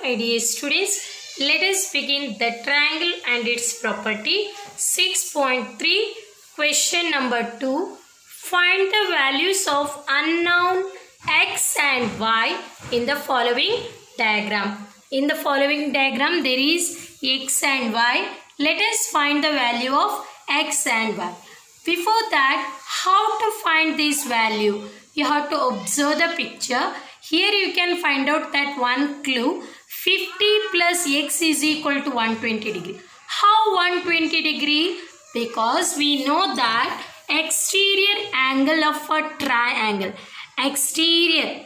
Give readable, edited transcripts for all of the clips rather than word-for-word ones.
my dear students. Let us begin the triangle and its property. 6.3 question number 2. Find the values of unknown x and y in the following diagram. In the following diagram there is x and y. Let us find the value of x and y. Before that, how to find this value? You have to observe the picture. Here you can find out that one clue. 50 plus x is equal to 120 degree. How 120 degree? Because we know that exterior angle of a triangle. Exterior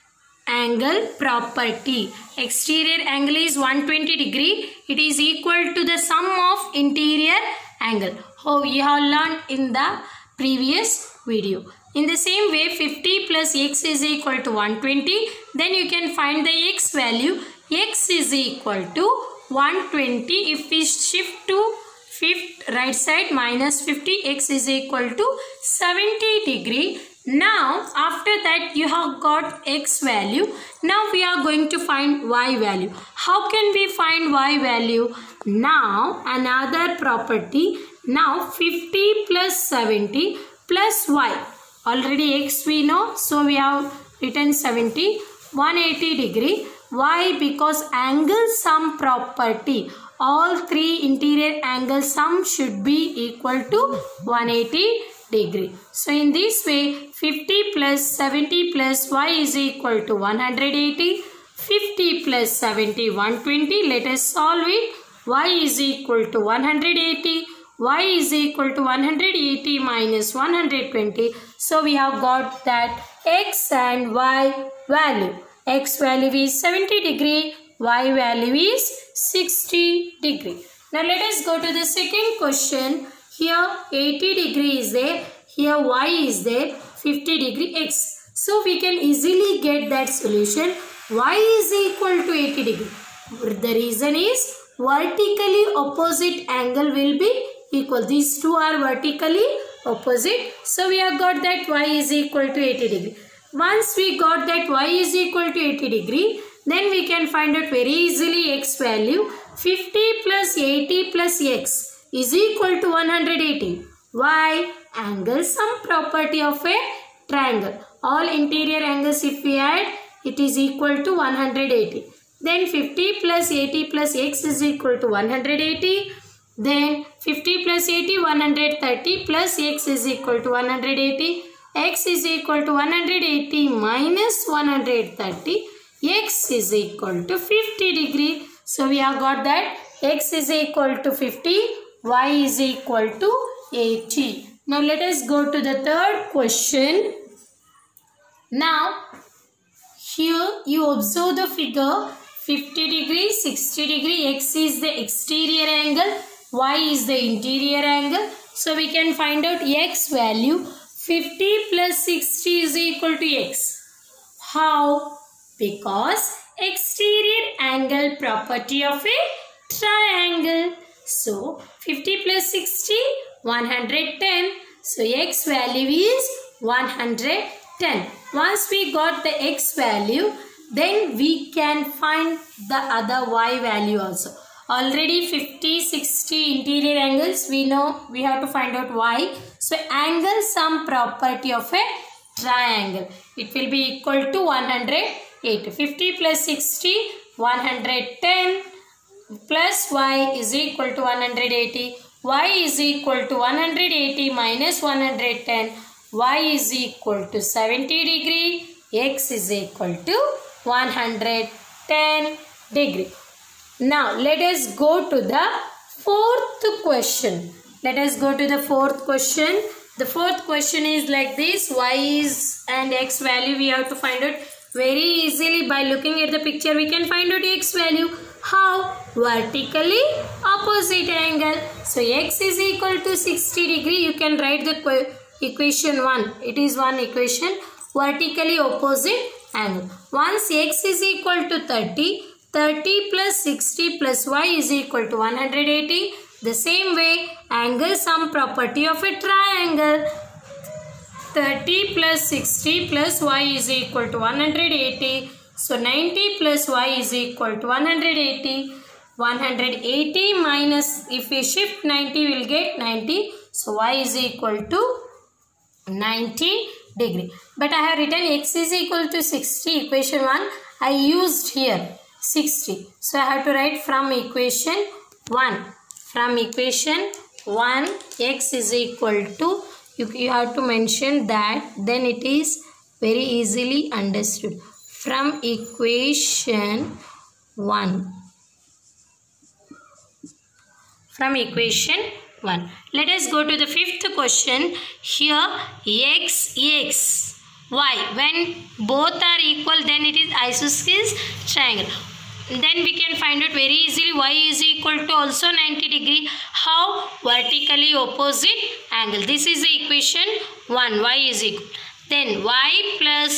angle property. Exterior angle is 120 degree. It is equal to the sum of interior angle. How we have learned in the previous video. In the same way, 50 plus x is equal to 120. Then you can find the x value. X is equal to 120. If we shift to right side minus 50, x is equal to 70 degree. Now, after that you have got x value. Now we are going to find y value. How can we find y value? Now, another property. Now, 50 plus 70 plus y. Already x we know. So, we have written 70. 180 degree. Why? Because angle sum property. All three interior angle sum should be equal to 180 degree. So, in this way, 50 plus 70 plus y is equal to 180. 50 plus 70, 120. Let us solve it. Y is equal to 180. Y is equal to 180 minus 120. So, we have got that x and y value. X value is 70 degree. Y value is 60 degree. Now, let us go to the second question. Here 80 degree is there. Here y is there. 50 degree x. So, we can easily get that solution. Y is equal to 80 degree. The reason is vertically opposite angle will be equal. These two are vertically opposite. So, we have got that y is equal to 80 degree. Once we got that y is equal to 80 degree, then we can find out very easily x value. 50 plus 80 plus x is equal to 180. Why? Angle sum property of a triangle. All interior angles if we add, it is equal to 180. Then 50 plus 80 plus x is equal to 180. Then 50 plus 80, 130 plus x is equal to 180. X is equal to 180 minus 130. X is equal to 50 degree. So, we have got that x is equal to 50. Y is equal to 80. Now, let us go to the third question. Now, here you observe the figure 50 degree, 60 degree. X is the exterior angle. Y is the interior angle. So, we can find out x value. 50 plus 60 is equal to x. How? Because exterior angle property of a triangle. So, 50 plus 60, 110. So, x value is 110. Once we got the x value, then we can find the other y value also. Already 50, 60 interior angles, we know we have to find out y. So, angle sum property of a triangle. It will be equal to 180. 50 plus 60, 110 plus y is equal to 180. Y is equal to 180 minus 110. Y is equal to 70 degree. X is equal to 110 degree. Now, let us go to the fourth question. Let us go to the fourth question. The fourth question is like this. Y is and x value we have to find out very easily by looking at the picture. We can find out x value. How? Vertically opposite angle. So, x is equal to 60 degree. You can write the equation 1. It is one equation. Vertically opposite angle. Once x is equal to 30. 30 plus 60 plus y is equal to 180. The same way, angle sum property of a triangle. 30 plus 60 plus y is equal to 180. So 90 plus y is equal to 180. 180 minus, if we shift 90, we will get 90. So y is equal to 90 degree. But I have written x is equal to 60. Equation 1, I used here 60. So I have to write from equation 1. From equation 1, x is equal to, you have to mention that, then it is very easily understood. From equation 1. From equation 1. Let us go to the fifth question. Here x, y. When both are equal, then it is isosceles triangle. Then we can find out very easily y is equal to also 90 degree. How? Vertically opposite angle. This is the equation 1. Y is equal. Then y plus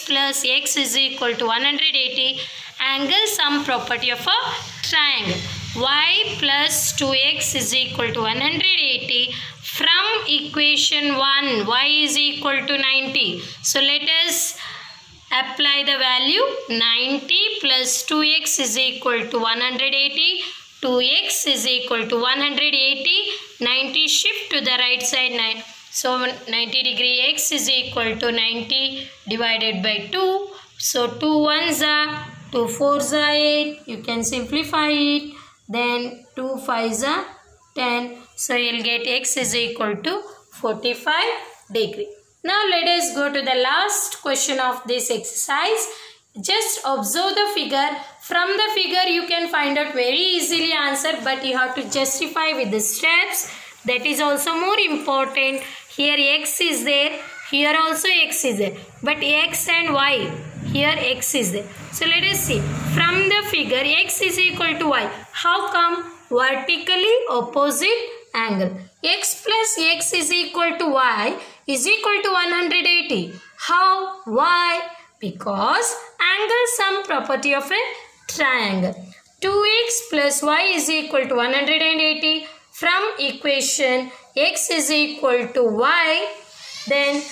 x is equal to 180. Angle sum property of a triangle. Y plus 2x is equal to 180. From equation 1, y is equal to 90. So let us apply the value. 90 plus 2x is equal to 180. 2x is equal to 180. 90 shift to the right side. 9. So 90 degree x is equal to 90 divided by 2. So 2 1s are 2 4s are 8. You can simplify it. Then 2 5s are 10. So you will get x is equal to 45 degree. Now let us go to the last question of this exercise. Just observe the figure. From the figure you can find out very easily answer, but you have to justify with the steps. That is also more important. Here x is there. Here also x is there. But x and y. Here x is there. So let us see. From the figure x is equal to y. How come? Vertically opposite angle. X plus x is equal to y is equal to 180. How? Why? Because angle sum property of a triangle. 2x plus y is equal to 180. From equation x is equal to y, then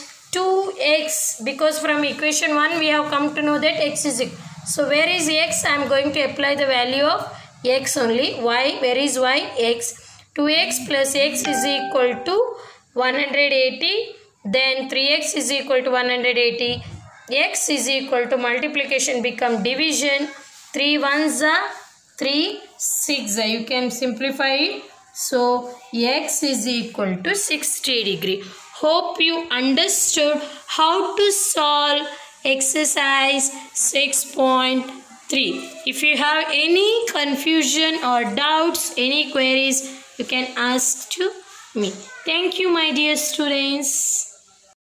2x, because from equation 1 we have come to know that x is equal. So where is x? I am going to apply the value of x only. Y, where is y? X. 2x plus x is equal to 180. Then 3x is equal to 180. X is equal to multiplication become division. 3 1s are 3, 6 are. You can simplify it. So x is equal to 60 degree. Hope you understood how to solve exercise 6.3. If you have any confusion or doubts, any queries, you can ask to me. Thank you, my dear students.